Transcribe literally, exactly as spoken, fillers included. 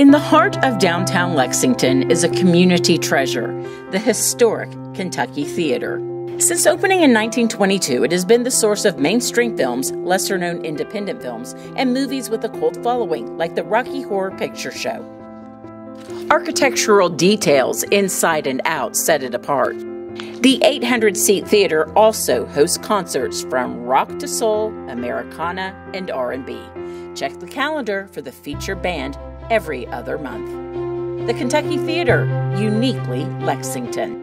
In the heart of downtown Lexington is a community treasure, the historic Kentucky Theater. Since opening in nineteen twenty-two, it has been the source of mainstream films, lesser-known independent films, and movies with a cult following, like the Rocky Horror Picture Show. Architectural details inside and out set it apart. The eight hundred seat theater also hosts concerts from rock to soul, Americana, and R and B. Check the calendar for the featured band every other month. The Kentucky Theater, uniquely Lexington.